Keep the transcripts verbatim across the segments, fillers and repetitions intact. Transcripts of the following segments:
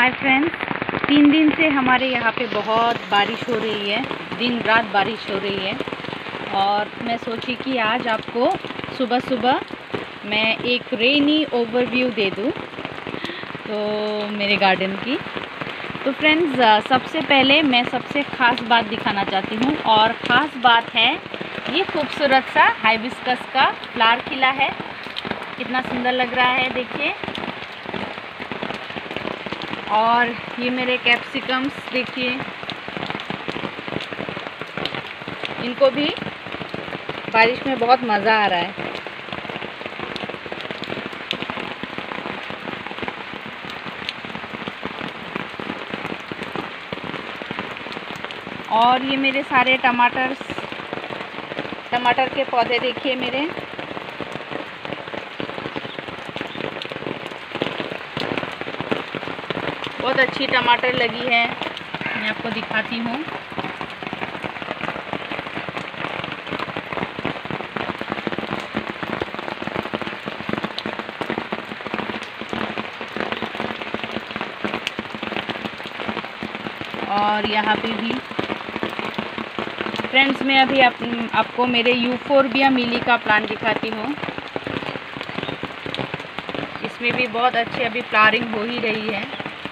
Hi friends, तीन दिन से हमारे यहाँ पे बहुत बारिश हो रही है, दिन रात बारिश हो रही है। और मैं सोची कि आज आपको सुबह सुबह मैं एक रेनी ओवरव्यू दे दूँ तो मेरे गार्डन की। तो फ्रेंड्स, सबसे पहले मैं सबसे ख़ास बात दिखाना चाहती हूँ, और ख़ास बात है ये खूबसूरत सा हाइबिस्कस का फ्लावर खिला है। कितना सुंदर लग रहा है, देखिए। और ये मेरे कैप्सिकम्स देखिए, इनको भी बारिश में बहुत मज़ा आ रहा है। और ये मेरे सारे टमाटर टमाटर के पौधे देखिए मेरे। बहुत अच्छी टमाटर लगी है, मैं आपको दिखाती हूँ। और यहाँ पे भी फ्रेंड्स, मैं अभी आप, आपको मेरे यूफोर्बिया मिली का प्लांट दिखाती हूँ। इसमें भी बहुत अच्छी अभी फ्लावरिंग हो ही रही है।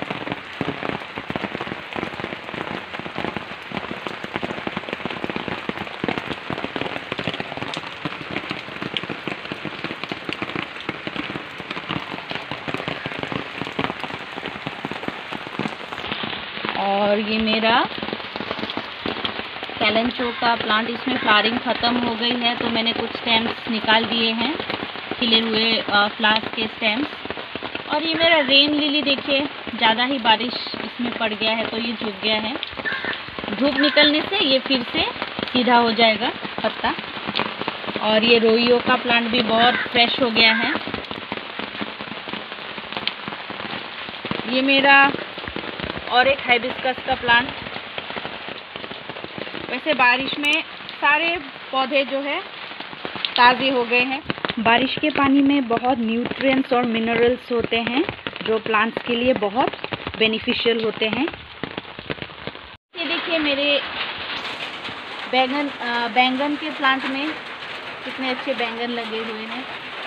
और ये मेरा कैलेंचो का प्लांट, इसमें फ्लावरिंग ख़त्म हो गई है तो मैंने कुछ स्टेम्स निकाल दिए हैं, खिले हुए फ्लावर्स के स्टेम्स। और ये मेरा रेन लिली देखिए, ज़्यादा ही बारिश इसमें पड़ गया है तो ये झुक गया है। धूप निकलने से ये फिर से सीधा हो जाएगा पत्ता। और ये रोइयो का प्लांट भी बहुत फ्रेश हो गया है। ये मेरा और एक हाइबिस्कस का प्लांट। वैसे बारिश में सारे पौधे जो है ताज़े हो गए हैं। बारिश के पानी में बहुत न्यूट्रिएंट्स और मिनरल्स होते हैं जो प्लांट्स के लिए बहुत बेनिफिशियल होते हैं। ये देखिए मेरे बैंगन बैंगन के प्लांट में कितने अच्छे बैंगन लगे हुए हैं।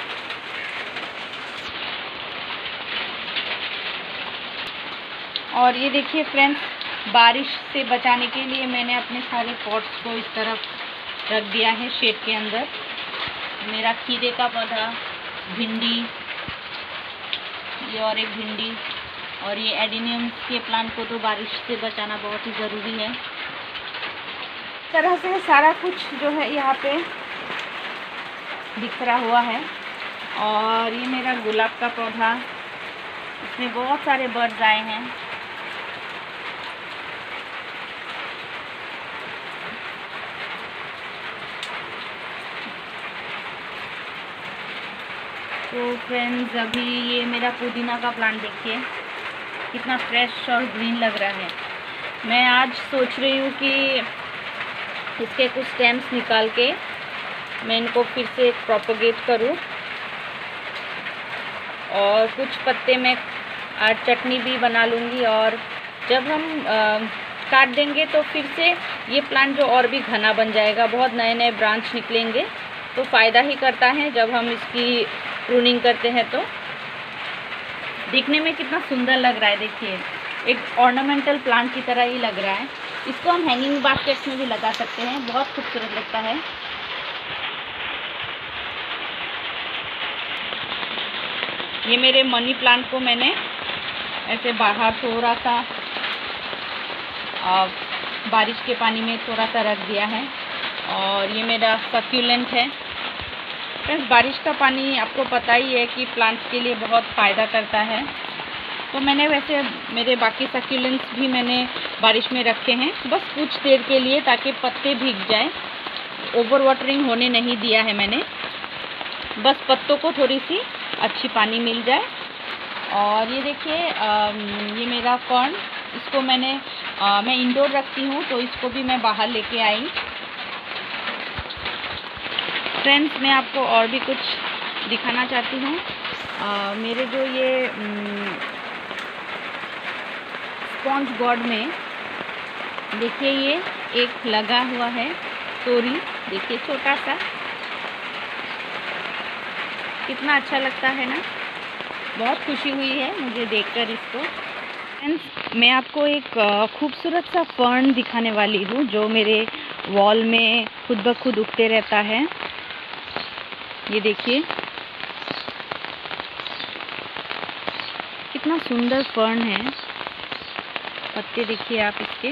और ये देखिए फ्रेंड्स, बारिश से बचाने के लिए मैंने अपने सारे पॉट्स को इस तरफ रख दिया है शेड के अंदर। मेरा खीरे का पौधा, भिंडी, ये और एक भिंडी, और ये एडिनियम्स के प्लांट को तो बारिश से बचाना बहुत ही ज़रूरी है। इस तरह से सारा कुछ जो है यहाँ पे बिखरा हुआ है। और ये मेरा गुलाब का पौधा, इसमें बहुत सारे बर्ड्स आए हैं। तो फ्रेंड्स, अभी ये मेरा पुदीना का प्लांट देखिए, कितना फ्रेश और ग्रीन लग रहा है। मैं आज सोच रही हूँ कि इसके कुछ स्टेम्स निकाल के मैं इनको फिर से प्रोपोगेट करूँ, और कुछ पत्ते मैं आज चटनी भी बना लूँगी। और जब हम आ, काट देंगे तो फिर से ये प्लांट जो और भी घना बन जाएगा, बहुत नए नए ब्रांच निकलेंगे, तो फ़ायदा ही करता है जब हम इसकी प्रूनिंग करते हैं। तो दिखने में कितना सुंदर लग रहा है, देखिए, एक ऑर्नामेंटल प्लांट की तरह ही लग रहा है। इसको हम हैंगिंग बास्केट्स में भी लगा सकते हैं, बहुत खूबसूरत लगता है। ये मेरे मनी प्लांट को मैंने ऐसे बाहर थोड़ा सा आ, बारिश के पानी में थोड़ा सा रख दिया है। और ये मेरा सक्यूलेंट है। फ्रेंड्स, बारिश का पानी आपको पता ही है कि प्लांट्स के लिए बहुत फ़ायदा करता है। तो मैंने वैसे मेरे बाकी सक्यूलेंट्स भी मैंने बारिश में रखे हैं, बस कुछ देर के लिए, ताकि पत्ते भीग जाए। ओवर वाटरिंग होने नहीं दिया है मैंने, बस पत्तों को थोड़ी सी अच्छी पानी मिल जाए। और ये देखिए, ये मेरा कॉर्न, इसको मैंने आ, मैं इंडोर रखती हूँ तो इसको भी मैं बाहर लेके आई। फ्रेंड्स, मैं आपको और भी कुछ दिखाना चाहती हूँ। मेरे जो ये स्पॉन्ज गोर्ड में देखिए ये एक लगा हुआ है तोरी, देखिए छोटा सा, कितना अच्छा लगता है ना। बहुत खुशी हुई है मुझे देखकर इसको। फ्रेंड्स, मैं आपको एक खूबसूरत सा फर्न दिखाने वाली हूँ जो मेरे वॉल में खुद ब खुद उगते रहता है। ये देखिए कितना सुंदर फर्न है, पत्ते देखिए आप इसके,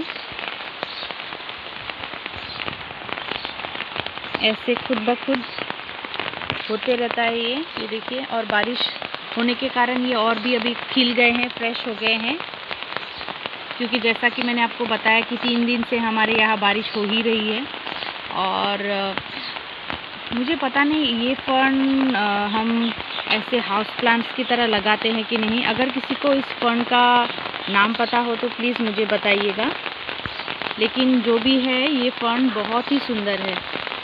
ऐसे खुद ब खुद होते रहता है ये ये देखिए। और बारिश होने के कारण ये और भी अभी खिल गए हैं, फ्रेश हो गए हैं, क्योंकि जैसा कि मैंने आपको बताया कि तीन दिन से हमारे यहाँ बारिश हो ही रही है। और मुझे पता नहीं ये फर्न हम ऐसे हाउस प्लांट्स की तरह लगाते हैं कि नहीं। अगर किसी को इस फर्न का नाम पता हो तो प्लीज़ मुझे बताइएगा। लेकिन जो भी है ये फर्न बहुत ही सुंदर है।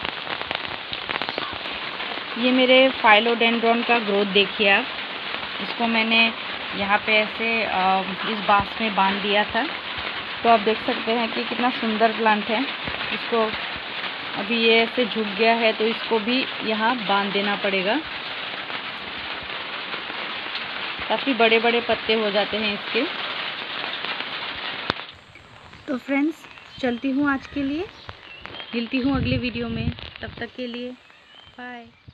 ये मेरे फाइलोडेंड्रॉन का ग्रोथ देखिए आप, इसको मैंने यहाँ पे ऐसे इस बांस में बांध दिया था, तो आप देख सकते हैं कि कितना सुंदर प्लांट है। इसको अभी ये ऐसे झुक गया है तो इसको भी यहाँ बांध देना पड़ेगा, काफ़ी बड़े बड़े पत्ते हो जाते हैं इसके। तो फ्रेंड्स, चलती हूँ आज के लिए, मिलती हूँ अगले वीडियो में, तब तक के लिए बाय।